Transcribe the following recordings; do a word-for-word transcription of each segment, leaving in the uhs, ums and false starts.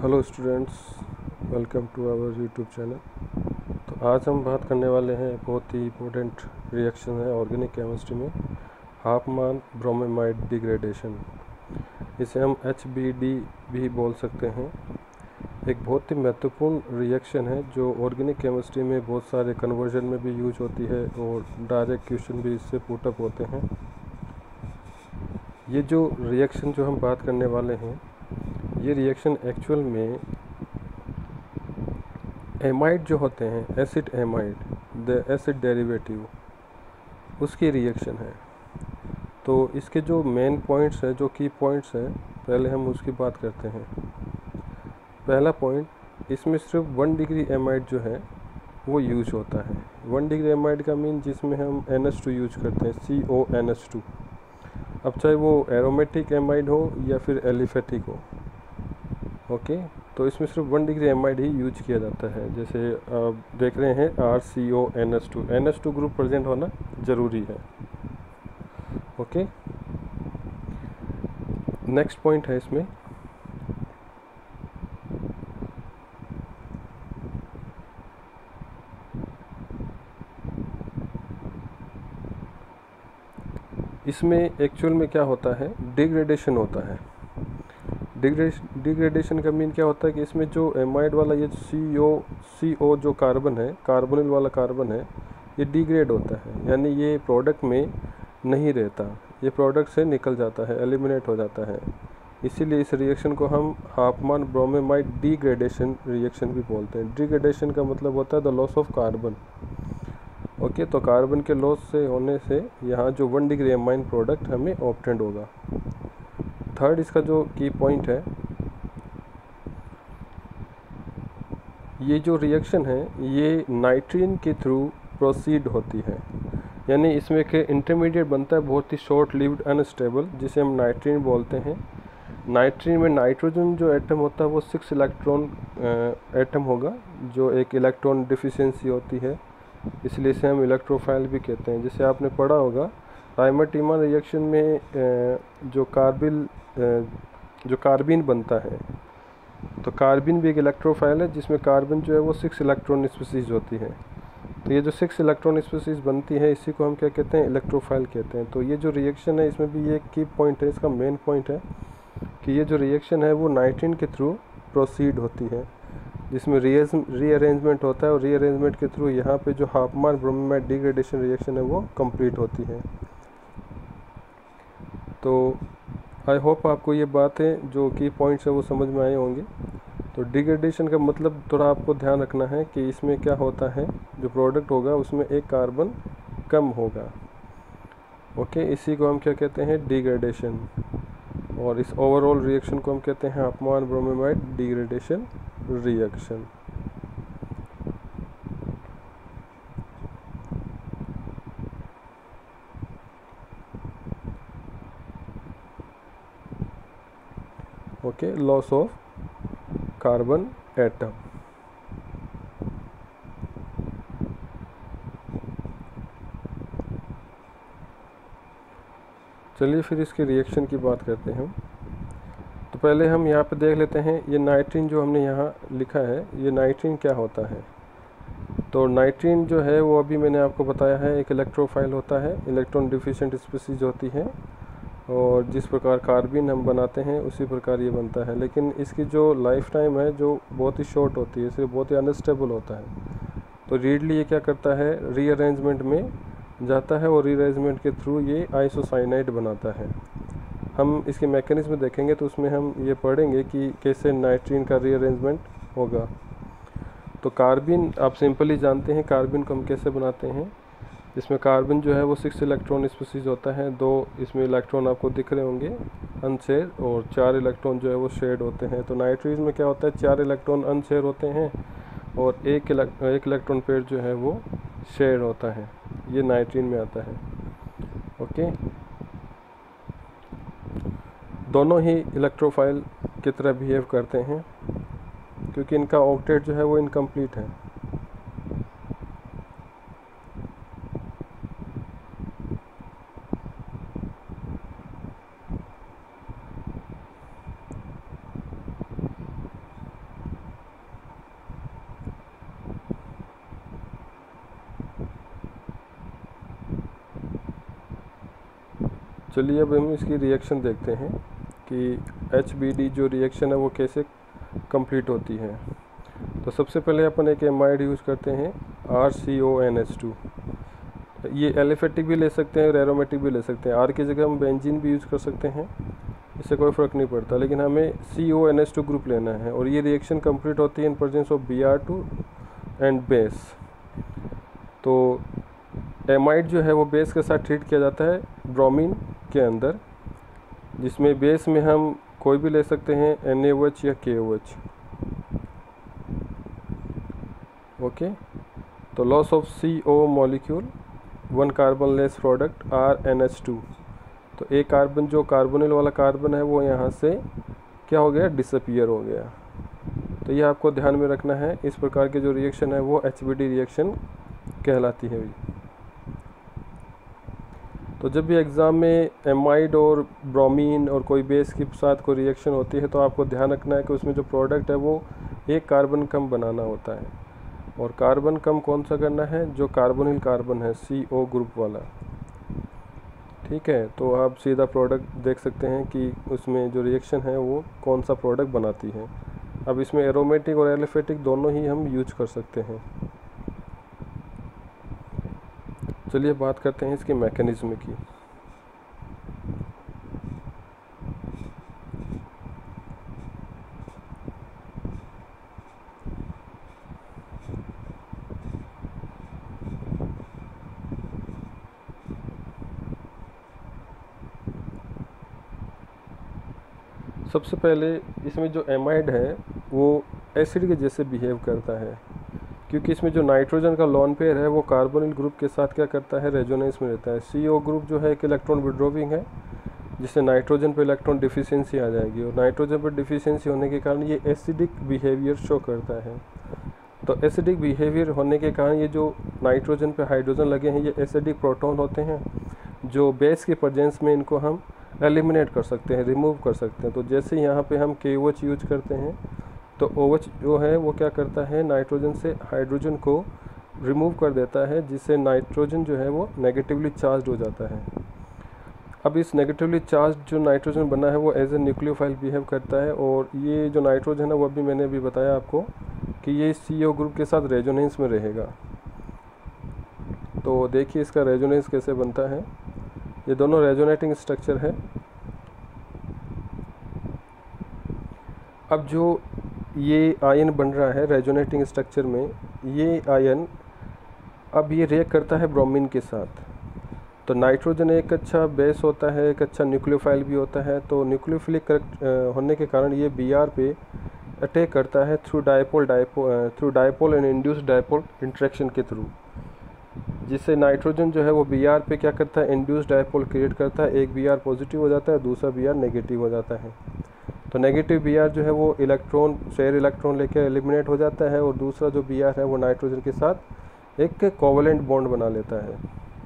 Hello students, welcome to our YouTube channel. तो आज हम बात करने वाले हैं, बहुत ही इम्पोर्टेंट रिएक्शन है ऑर्गेनिक केमिस्ट्री में, हाफमान ब्रोमेमाइड डिग्रेडेशन। इसे हम एच बी डी भी बोल सकते हैं। एक बहुत ही महत्वपूर्ण रिएक्शन है जो ऑर्गेनिक केमिस्ट्री में बहुत सारे कन्वर्जन में भी यूज होती है और डायरेक्ट क्वेश्चन भी इससे पुटअप होते हैं। ये जो रिएक्शन जो हम बात करने वाले हैं, ये रिएक्शन एक्चुअल में एमाइड जो होते हैं, acid amide, the acid derivative, उसकी रिएक्शन है। तो इसके जो मेन पॉइंट्स हैं, जो की पॉइंट्स हैं, पहले हम उसकी बात करते हैं। पहला पॉइंट, इसमें सिर्फ वन डिग्री एमाइड जो है वो यूज होता है। वन डिग्री एमाइड का मीन जिसमें हम एन एच टू यूज करते हैं, C O N H two. अब चाहे वो एरोमेटिक एमाइड हो या फिर एलिफेटिक हो, ओके okay, तो इसमें सिर्फ वन डिग्री एमाइड ही यूज किया जाता है। जैसे आप देख रहे हैं R C O N H two, N H two group present होना ज़रूरी है। ओके, नेक्स्ट पॉइंट है इसमें, इसमें एक्चुअल में क्या होता है, डिग्रेडेशन होता है। डिग्रेडेशन का मीन क्या होता है कि इसमें जो एमाइड वाला ये सी ओ सी ओ जो कार्बन है, कार्बोनिल वाला कार्बन है, ये डिग्रेड होता है, यानी ये प्रोडक्ट में नहीं रहता, ये प्रोडक्ट से निकल जाता है, एलिमिनेट हो जाता है। इसीलिए इस रिएक्शन को हम हाफमान ब्रोमेमाइड डिग्रेडेशन रिएक्शन भी बोलते हैं। डिग्रेडेशन का मतलब होता है the loss of carbon. Okay, तो कार्बन के लॉस से होने से यहाँ जो वन डिग्री एमाइन प्रोडक्ट हमें ऑब्टेंड होगा। थर्ड इसका जो की पॉइंट है, ये जो रिएक्शन है ये नाइट्रीन के थ्रू प्रोसीड होती है, यानी इसमें एक इंटरमीडिएट बनता है, बहुत ही शॉर्ट लिव्ड अनस्टेबल, जिसे हम नाइट्रीन बोलते हैं। नाइट्रीन में नाइट्रोजन जो एटम होता है वो सिक्स इलेक्ट्रॉन एटम होगा, जो एक इलेक्ट्रॉन डिफिशियंसी होती है, इसलिए इसे हम इलेक्ट्रोफाइल भी कहते हैं। जैसे आपने पढ़ा होगा राइमर-टीमर रिएक्शन में जो कार्बिल जो कार्बिन बनता है, तो कार्बिन भी एक इलेक्ट्रोफाइल है, जिसमें कार्बन जो है वो सिक्स इलेक्ट्रॉन स्पीसीज होती है। तो ये जो सिक्स इलेक्ट्रॉन स्पीसीज बनती है, इसी को हम क्या कहते हैं, इलेक्ट्रोफाइल कहते हैं। तो ये जो रिएक्शन है, इसमें भी ये की पॉइंट है, इसका मेन पॉइंट है कि ये जो रिएक्शन है वो नाइट्रीन के थ्रू प्रोसीड होती है, जिसमें रीअरेंजमेंट होता है, और रीअरेंजमेंट के थ्रू यहाँ पे जो हाफमान ब्रोमेमाइड डिग्रेडेशन रिएक्शन है वो कंप्लीट होती है। तो आई होप आपको ये बातें जो की पॉइंट्स है वो समझ में आए होंगे। तो डिग्रेडेशन का मतलब थोड़ा आपको ध्यान रखना है कि इसमें क्या होता है, जो प्रोडक्ट होगा उसमें एक कार्बन कम होगा। ओके, इसी को हम क्या कहते हैं, डिग्रेडेशन। और इस ओवरऑल रिएक्शन को हम कहते हैं Hofmann bromamide degradation reaction. Okay, loss of carbon atom. चलिए फिर इसके रिएक्शन की बात करते हैं। तो पहले हम यहाँ पे देख लेते हैं, ये नाइट्रीन जो हमने यहाँ लिखा है, ये नाइट्रीन क्या होता है। तो नाइट्रीन जो है वो अभी मैंने आपको बताया है, एक इलेक्ट्रोफाइल होता है, इलेक्ट्रॉन डिफिशिएंट स्पीसीज होती है, और जिस प्रकार कार्बिन हम बनाते हैं उसी प्रकार ये बनता है। लेकिन इसकी जो लाइफ टाइम है जो बहुत ही शॉर्ट होती है, इसलिए बहुत ही अनस्टेबल होता है। तो रीडली ये क्या करता है, रीअरेंजमेंट में जाता है, और रीअरेंजमेंट के थ्रू ये आइसोसाइनाइड बनाता है। हम इसके मैकेनिज्म देखेंगे तो उसमें हम ये पढ़ेंगे कि कैसे नाइट्रीन का रीअरेंजमेंट होगा। तो कार्बिन आप सिंपली जानते हैं, कार्बिन को हम कैसे बनाते हैं। इसमें कार्बन जो है वो सिक्स इलेक्ट्रॉन स्पीसीज होता है, दो इसमें इलेक्ट्रॉन आपको दिख रहे होंगे अनशेयर, और चार इलेक्ट्रॉन जो है वो शेयर्ड होते हैं। तो नाइट्रीन में क्या होता है, चार इलेक्ट्रॉन अनशेयर होते हैं और एक एक इलेक्ट्रॉन पेयर जो है वो शेयर होता है, ये नाइट्रीन में आता है। ओके, दोनों ही इलेक्ट्रोफाइल की तरह बिहेव करते हैं, क्योंकि इनका ऑक्टेट जो है वो इनकम्प्लीट है। चलिए अब हम इसकी रिएक्शन देखते हैं कि एच बी डी जो रिएक्शन है वो कैसे कंप्लीट होती है। तो सबसे पहले अपन एक एमाइड यूज़ करते हैं R C O N H two. ये एलिफेटिक भी ले सकते हैं और एरोमेटिक भी ले सकते हैं। आर की जगह हम बेंजीन भी यूज़ कर सकते हैं, इससे कोई फ़र्क नहीं पड़ता, लेकिन हमें C O N H two group लेना है। और ये रिएक्शन कंप्लीट होती है in presence of B R two and base. तो एमाइड जो है वो बेस के साथ ट्रीट किया जाता है ब्रोमीन के अंदर, जिसमें बेस में हम कोई भी ले सकते हैं एन ए ओ एच या के ओ एच। ओके, तो loss of C O molecule, one carbon less product R N H two. तो एक कार्बन जो कार्बोनिल वाला कार्बन है वो यहाँ से क्या हो गया, डिसअपियर हो गया। तो ये आपको ध्यान में रखना है। इस प्रकार के जो रिएक्शन है वो एच बी डी रिएक्शन कहलाती है। तो जब भी एग्ज़ाम में एमाइड और ब्रोमीन और कोई बेस के साथ कोई रिएक्शन होती है तो आपको ध्यान रखना है कि उसमें जो प्रोडक्ट है वो एक कार्बन कम बनाना होता है। और कार्बन कम कौन सा करना है, जो कार्बोनिल कार्बन है सी ओ ग्रुप वाला। ठीक है, तो आप सीधा प्रोडक्ट देख सकते हैं कि उसमें जो रिएक्शन है वो कौन सा प्रोडक्ट बनाती है। अब इसमें एरोमेटिक और एलिफेटिक दोनों ही हम यूज कर सकते हैं। चलिए बात करते हैं इसके मैकेनिज्म की। सबसे पहले इसमें जो एमाइड है वो एसिड के जैसे बिहेव करता है, क्योंकि इसमें जो नाइट्रोजन का लॉन पेयर है वो कार्बोनिल ग्रुप के साथ क्या करता है, रेजोनेंस में रहता है। सी ओ ग्रुप जो है एक इलेक्ट्रॉन विड्रॉविंग है, जिससे नाइट्रोजन पे इलेक्ट्रॉन डिफिशियंसी आ जाएगी। और नाइट्रोजन पर डिफिशियंसी होने के कारण ये एसिडिक बिहेवियर शो करता है। तो एसिडिक बिहेवियर होने के कारण ये जो नाइट्रोजन पे हाइड्रोजन लगे हैं ये एसिडिक प्रोटॉन होते हैं, जो बेस के प्रेजेंस में इनको हम एलिमिनेट कर सकते हैं, रिमूव कर सकते हैं। तो जैसे यहाँ पे हम के ओ एच यूज करते हैं तो ओ एच जो है वो क्या करता है, नाइट्रोजन से हाइड्रोजन को रिमूव कर देता है, जिससे नाइट्रोजन जो है वो नेगेटिवली चार्ज हो जाता है। अब इस नेगेटिवली चार्ज जो नाइट्रोजन बना है वो एज ए न्यूक्लियोफाइल बिहेव करता है। और ये जो नाइट्रोजन है वो अभी मैंने अभी बताया आपको कि ये सी ओ ग्रुप के साथ रेजोनेंस में रहेगा। तो देखिए इसका रेजोनेंस कैसे बनता है। ये दोनों रेजोनेटिंग स्ट्रक्चर है। अब जो ये आयन बन रहा है रेजोनेटिंग स्ट्रक्चर में, ये आयन अब ये रिएक्ट करता है ब्रोमीन के साथ। तो नाइट्रोजन एक अच्छा बेस होता है, एक अच्छा न्यूक्लियोफाइल भी होता है। तो न्यूक्लियोफिलिक करेक्ट होने के कारण ये बी आर पे अटैक करता है through dipole dipole through dipole and induced dipole interaction के थ्रू, जिससे नाइट्रोजन जो है वो बी आर पे क्या करता है, इंड्यूस्ड डायपोल क्रिएट करता है। एक बी आर पॉजिटिव हो जाता है, दूसरा बी आर नेगेटिव हो जाता है। तो नेगेटिव बी आर जो है वो इलेक्ट्रॉन शेयर इलेक्ट्रॉन लेकर एलिमिनेट हो जाता है, और दूसरा जो बी आर है वो नाइट्रोजन के साथ एक कोवलेंट बॉन्ड बना लेता है।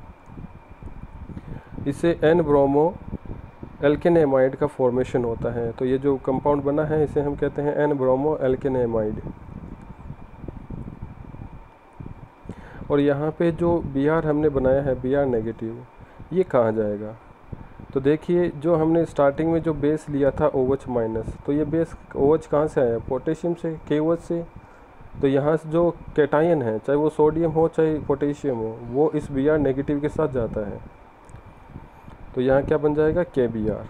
इससे एन ब्रोमो एल्केन एमाइड का फॉर्मेशन होता है। तो ये जो कंपाउंड बना है इसे हम कहते हैं एन ब्रोमो एल्केन एमाइड। और यहाँ पे जो बी आर हमने बनाया है बी आर नेगेटिव, ये कहाँ जाएगा। तो देखिए जो हमने स्टार्टिंग में जो बेस लिया था ओ एच माइनस, तो ये बेस ओ एच कहाँ से आया, पोटेशियम से, के ओ एच से। तो यहाँ से जो कैटायन है, चाहे वो सोडियम हो चाहे पोटेशियम हो, वो इस बी आर नेगेटिव के साथ जाता है। तो यहाँ क्या बन जाएगा, के बी आर।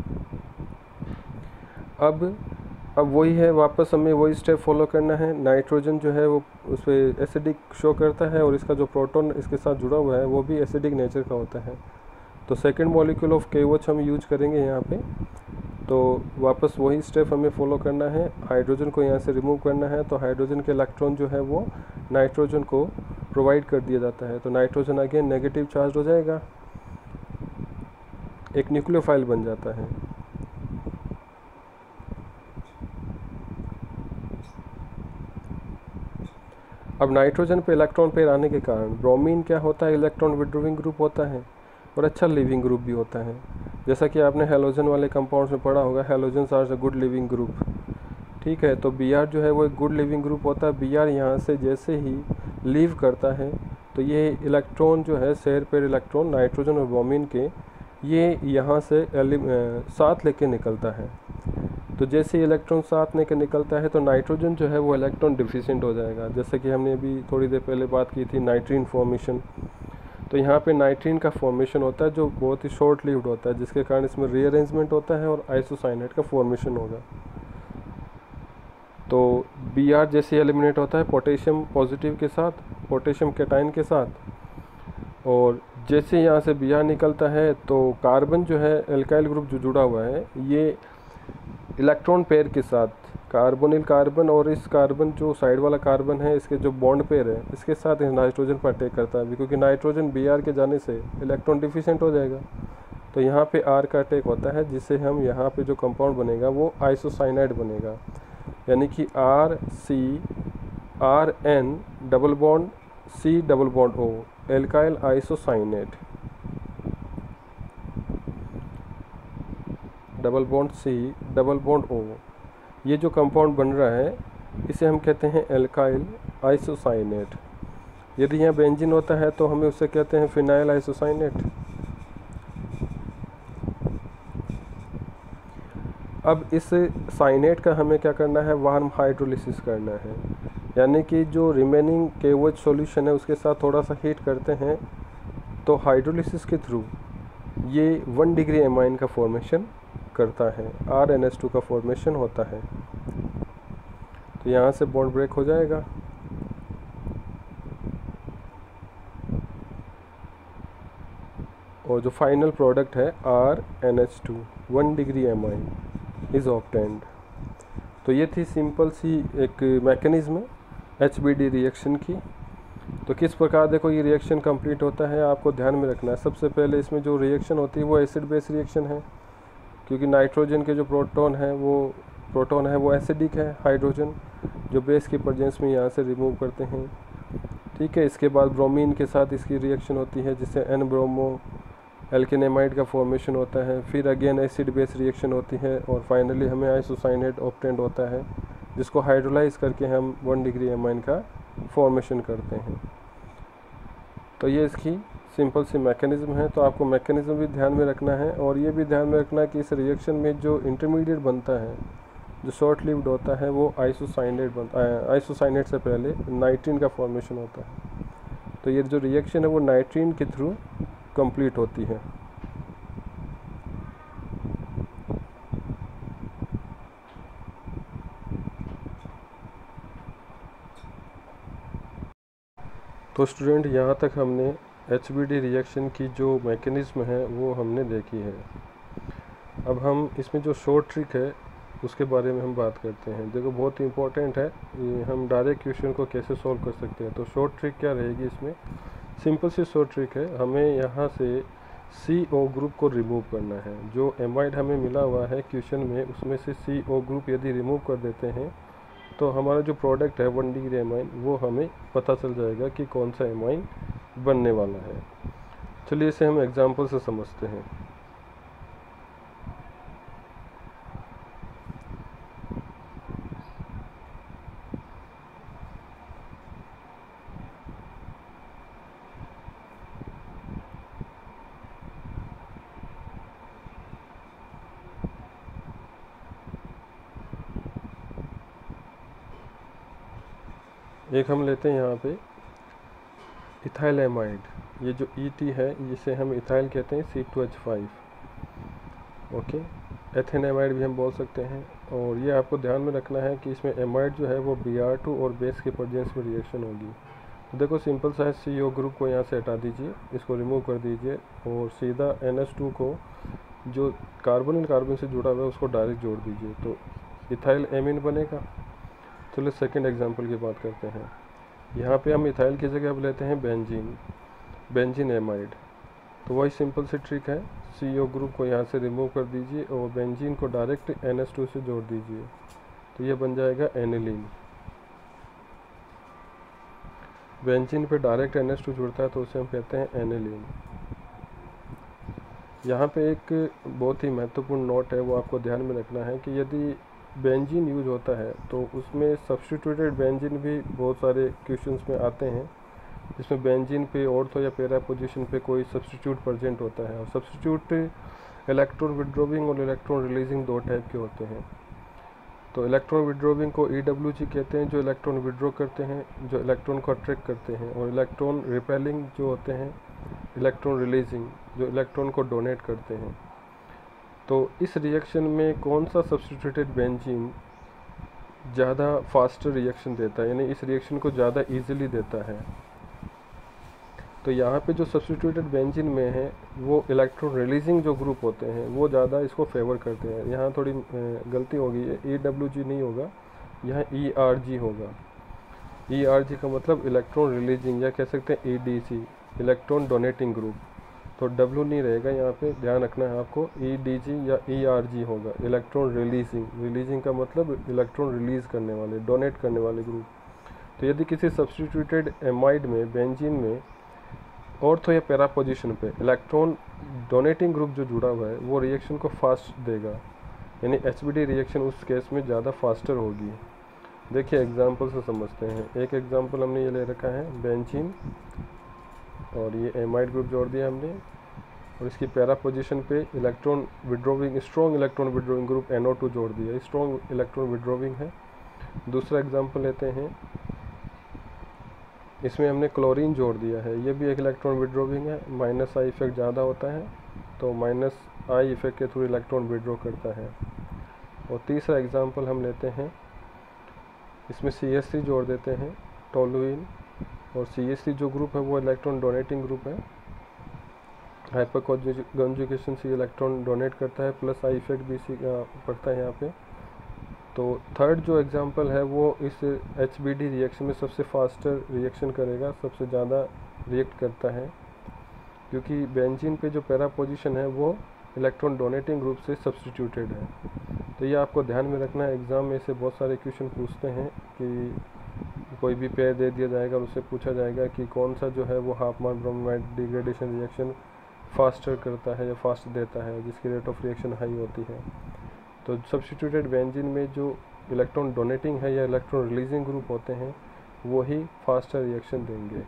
अब अब वही है, वापस हमें वही स्टेप फॉलो करना है। नाइट्रोजन जो है वो उस पर एसिडिक शो करता है, और इसका जो प्रोटॉन इसके साथ जुड़ा हुआ है वो भी एसिडिक नेचर का होता है। तो सेकंड मॉलिक्यूल ऑफ के ओ एच हम यूज करेंगे यहाँ पे। तो वापस वही स्टेप हमें फॉलो करना है, हाइड्रोजन को यहाँ से रिमूव करना है। तो हाइड्रोजन के इलेक्ट्रॉन जो है वो नाइट्रोजन को प्रोवाइड कर दिया जाता है। तो नाइट्रोजन अगेन नेगेटिव चार्ज हो जाएगा, एक न्यूक्लियोफाइल बन जाता है। अब नाइट्रोजन पे इलेक्ट्रॉन पेयर आने के कारण ब्रोमीन क्या होता है, इलेक्ट्रॉन विड्रॉविंग ग्रुप होता है और अच्छा लिविंग ग्रुप भी होता है। जैसा कि आपने हैलोजन वाले कंपाउंड्स में पढ़ा होगा, halogens are a good living group. ठीक है, तो बी आर जो है वो एक गुड लिविंग ग्रुप होता है। बी आर यहाँ से जैसे ही लीव करता है तो ये इलेक्ट्रॉन जो है शेयर पेयर इलेक्ट्रॉन नाइट्रोजन और ब्रोमीन के ये यहाँ से साथ लेके निकलता है। तो जैसे इलेक्ट्रॉन साथ लेके निकलता है तो नाइट्रोजन जो है वो इलेक्ट्रॉन डिफिशिएंट हो जाएगा। जैसे कि हमने अभी थोड़ी देर पहले बात की थी नाइट्रीन फॉर्मेशन, तो यहाँ पे नाइट्रीन का फॉर्मेशन होता है जो बहुत ही शॉर्ट लिव्ड होता है, जिसके कारण इसमें रीअरेंजमेंट होता है और आइसोसाइनेट का फॉर्मेशन होगा। तो बी आर जैसे एलिमिनेट होता है पोटेशियम पॉजिटिव के साथ, पोटेशियम कैटायन के साथ, और जैसे यहाँ से बी आर निकलता है तो कार्बन जो है एल्काइल ग्रुप जो जुड़ा हुआ है ये इलेक्ट्रॉन पेयर के साथ, कार्बोनिल कार्बन और इस कार्बन जो साइड वाला कार्बन है इसके जो बॉन्ड पेयर है इसके साथ नाइट्रोजन पर अटैक करता है, क्योंकि नाइट्रोजन बी आर के जाने से इलेक्ट्रॉन डिफिशिएंट हो जाएगा। तो यहाँ पे आर का अटैक होता है, जिससे हम यहाँ पे जो कंपाउंड बनेगा वो आइसोसाइनाइड बनेगा, यानी कि R C R N double bond C double bond O, alkyl isocyanate, double bond C double bond O. ये जो कंपाउंड बन रहा है इसे हम कहते हैं एल्काइल आइसोसाइनेट। यदि यहाँ बेंजीन होता है तो हमें उसे कहते हैं फिनाइल आइसोसाइनेट। अब इस साइनेट का हमें क्या करना है, वार्म हाइड्रोलिसिस करना है, यानी कि जो रिमेनिंग केओएच सॉल्यूशन है उसके साथ थोड़ा सा हीट करते हैं, तो हाइड्रोलिसिस के थ्रू ये वन डिग्री एमाइन का फॉर्मेशन करता है, आर एन एस टू का फॉर्मेशन होता है। तो यहाँ से बॉन्ड ब्रेक हो जाएगा, और जो फाइनल प्रोडक्ट है R N H two one degree amine is obtained. तो ये थी सिंपल सी एक mechanism H B D reaction की। तो किस प्रकार देखो ये रिएक्शन कंप्लीट होता है आपको ध्यान में रखना है। सबसे पहले इसमें जो रिएक्शन होती है वो एसिड बेस रिएक्शन है, क्योंकि नाइट्रोजन के जो प्रोटॉन है वो प्रोटॉन है वो एसिडिक है, हाइड्रोजन जो बेस की प्रेजेंस में यहाँ से रिमूव करते हैं। ठीक है, इसके बाद ब्रोमीन के साथ इसकी रिएक्शन होती है जिससे एन ब्रोमो एल्केनेमाइड का फॉर्मेशन होता है। फिर अगेन एसिड बेस रिएक्शन होती है और फाइनली हमें आइसोसाइनेट ऑब्टेन्ड होता है, जिसको हाइड्रोलाइज करके हम वन डिग्री एमाइन का फॉर्मेशन करते हैं। तो ये इसकी सिंपल सी मैकेनिज्म है। तो आपको मैकेनिज्म भी ध्यान में रखना है, और ये भी ध्यान में रखना है कि इस रिएक्शन में जो इंटरमीडिएट बनता है जो शॉर्ट लिव्ड होता है वो आइसोसाइनेट बनता है। आइसोसाइनेट से पहले नाइट्रीन का फॉर्मेशन होता है। तो ये जो रिएक्शन है वो नाइट्रीन के थ्रू कंप्लीट होती है। तो स्टूडेंट यहाँ तक हमने एच बी डी रिएक्शन की जो मैकेनिज्म है वो हमने देखी है। अब हम इसमें जो शॉर्ट ट्रिक है उसके बारे में हम बात करते हैं। देखो बहुत ही इम्पोर्टेंट है, ये हम डायरेक्ट क्वेश्चन को कैसे सॉल्व कर सकते हैं। तो शॉर्ट ट्रिक क्या रहेगी इसमें, सिंपल सी शॉर्ट ट्रिक है, हमें यहाँ से सी ओ ग्रुप को रिमूव करना है। जो एमाइड हमें मिला हुआ है क्वेश्चन में उसमें से सी ओ ग्रुप यदि रिमूव कर देते हैं तो हमारा जो प्रोडक्ट है वन डिग्री एमाइन वो हमें पता चल जाएगा कि कौन सा एमाइन बनने वाला है। चलिए इसे हम एग्जांपल से समझते हैं। एक हम लेते हैं यहाँ पे इथाइल एमाइड, ये जो ई टी है जिसे हम इथाइल कहते हैं C two H five. Okay, ethane amide भी हम बोल सकते हैं। और ये आपको ध्यान में रखना है कि इसमें एमाइड जो है वो बी आर टू और बेस के प्रेजेंस में रिएक्शन होगी। तो देखो सिंपल सा है, सी ओ ग्रुप को यहाँ से हटा दीजिए, इसको रिमूव कर दीजिए और सीधा एन एच टू को जो कार्बन कार्बन से जुड़ा हुआ है उसको डायरेक्ट जोड़ दीजिए, तो इथाइल एमीन बनेगा। चलो सेकंड एग्जांपल की बात करते हैं। यहाँ पे हम इथाइल की जगह अब लेते हैं बेंजीन, बेंजीन एमाइड। तो वही सिंपल सी ट्रिक है, सी ओ ग्रुप को यहाँ से रिमूव कर दीजिए और बेंजीन को डायरेक्ट एन एच टू से जोड़ दीजिए, तो ये बन जाएगा एनिलीन। बेंजीन पे डायरेक्ट एन एच टू जुड़ता है तो उसे हम कहते हैं एनिलीन। यहाँ पे एक बहुत ही महत्वपूर्ण नोट है, वो आपको ध्यान में रखना है कि यदि बेंजीन यूज होता है तो उसमें सब्स्टिट्यूटेड बेंजीन भी बहुत सारे क्वेश्चंस में आते हैं। जिसमें बेंजीन पे ऑर्थो या पैरा पोजीशन पे कोई सब्स्टिट्यूट प्रेजेंट होता है। और सब्स्टिट्यूट इलेक्ट्रॉन विड्रॉविंग और इलेक्ट्रॉन रिलीजिंग दो टाइप के होते हैं। तो इलेक्ट्रॉन विड्रॉविंग को ई डब्ल्यू जी कहते हैं, जो इलेक्ट्रॉन विड्रॉ करते हैं, जो इलेक्ट्रॉन को अट्रैक्ट करते हैं। और इलेक्ट्रॉन रिपेलिंग जो होते हैं इलेक्ट्रॉन रिलीजिंग, जो इलेक्ट्रॉन को डोनेट करते हैं। तो इस रिएक्शन में कौन सा सब्स्टिट्यूटेड बेंजीन ज़्यादा फास्टर रिएक्शन देता है, यानी इस रिएक्शन को ज़्यादा ईजिली देता है। तो यहाँ पे जो सब्स्टिट्यूटेड बेंजीन में है वो इलेक्ट्रॉन रिलीजिंग जो ग्रुप होते हैं वो ज़्यादा इसको फेवर करते हैं। यहाँ थोड़ी गलती हो गई है, ई डब्ल्यू जी नहीं होगा, यहाँ ई आर जी होगा। ई आर जी का मतलब इलेक्ट्रॉन रिलीजिंग, या कह सकते हैं E D C, electron donating group. तो डब्ल्यू नहीं रहेगा यहाँ पे, ध्यान रखना है आपको, ई डी जी या ई आर जी होगा, इलेक्ट्रॉन रिलीजिंग। रिलीजिंग का मतलब इलेक्ट्रॉन रिलीज़ करने वाले, डोनेट करने वाले ग्रुप। तो यदि किसी सब्स्टिट्यूटेड एमाइड में, बेंजीन में ऑर्थो या पैरा पोजीशन पे इलेक्ट्रॉन डोनेटिंग ग्रुप जो जुड़ा हुआ है वो रिएक्शन को फास्ट देगा, यानी एच बी डी रिएक्शन उस केस में ज़्यादा फास्टर होगी। देखिए एग्जांपल से समझते हैं। एक एग्जांपल हमने ये ले रखा है बेंजीन, और ये एमाइड ग्रुप जोड़ दिया हमने, और इसकी पैरा पोजीशन पे electron withdrawing, strong electron withdrawing group N O two जोड़ दिया, स्ट्रॉन्ग इलेक्ट्रॉन विड्रॉविंग है। दूसरा एग्जाम्पल लेते हैं, इसमें हमने क्लोरीन जोड़ दिया है, ये भी एक इलेक्ट्रॉन विड्रॉविंग है, माइनस आई इफेक्ट ज़्यादा होता है, तो माइनस आई इफेक्ट के थ्रू इलेक्ट्रॉन विड्रॉ करता है। और तीसरा एग्जांपल हम लेते हैं, इसमें सी एस सी जोड़ देते हैं, टोलुइन, और सी एस सी जो ग्रुप है वो इलेक्ट्रॉन डोनेटिंग ग्रुप है, हाइपर कॉन्जुगेशन से इलेक्ट्रॉन डोनेट करता है, प्लस आई इफेक्ट भी सी पड़ता है यहाँ पे। तो थर्ड जो एग्जांपल है वो इस एच बी डी रिएक्शन में सबसे फास्टर रिएक्शन करेगा, सबसे ज़्यादा रिएक्ट करता है, क्योंकि बेंजीन पे जो पैरा पोजीशन है वो इलेक्ट्रॉन डोनेटिंग ग्रुप से सब्स्टिट्यूटेड है। तो ये आपको ध्यान में रखना है, एग्ज़ाम में से बहुत सारे क्वेश्चन पूछते हैं कि कोई भी पेयर दे दिया जाएगा और उससे पूछा जाएगा कि कौन सा जो है वो हाफ मान ब्रोमाइड डिग्रेडेशन रिएक्शन फास्टर करता है या फास्ट देता है, जिसकी रेट ऑफ रिएक्शन हाई होती है। तो सब्स्टिट्यूटेड बेंजीन में जो इलेक्ट्रॉन डोनेटिंग है या इलेक्ट्रॉन रिलीजिंग ग्रुप होते हैं वो ही फास्टर रिएक्शन देंगे।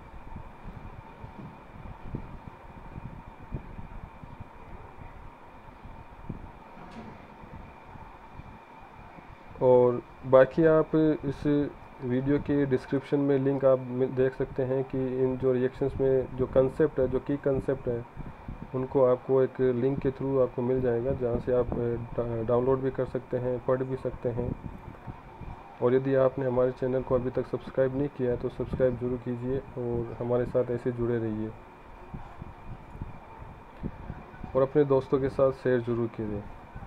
और बाकी आप इस वीडियो के डिस्क्रिप्शन में लिंक आप देख सकते हैं कि इन जो रिएक्शंस में जो कंसेप्ट है, जो की कंसेप्ट है, उनको आपको एक लिंक के थ्रू आपको मिल जाएगा, जहाँ से आप डाउनलोड भी कर सकते हैं, पढ़ भी सकते हैं। और यदि आपने हमारे चैनल को अभी तक सब्सक्राइब नहीं किया है तो सब्सक्राइब जरूर कीजिए और हमारे साथ ऐसे जुड़े रहिए, और अपने दोस्तों के साथ शेयर ज़रूर कीजिए।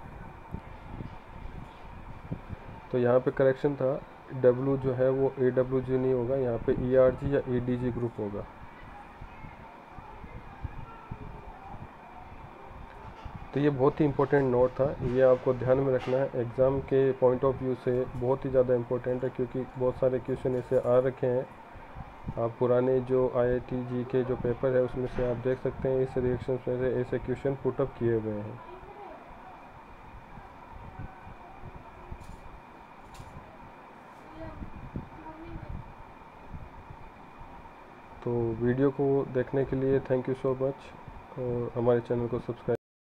तो यहाँ पे करेक्शन था, W जो है वो ए डब्ल्यू जी नहीं होगा, यहाँ पे ई आर जी या ई डी जी ग्रुप होगा। तो ये बहुत ही इम्पोर्टेंट नोट था, ये आपको ध्यान में रखना है, एग्ज़ाम के पॉइंट ऑफ व्यू से बहुत ही ज़्यादा इम्पोर्टेंट है, क्योंकि बहुत सारे क्वेश्चन ऐसे आ रखे हैं। आप पुराने जो आई आई टी जी के जो पेपर है उसमें से आप देख सकते हैं, इस रिएक्शन में से ऐसे क्वेश्चन पुटअप किए हुए हैं। तो वीडियो को देखने के लिए थैंक यू सो मच, और हमारे चैनल को सब्सक्राइब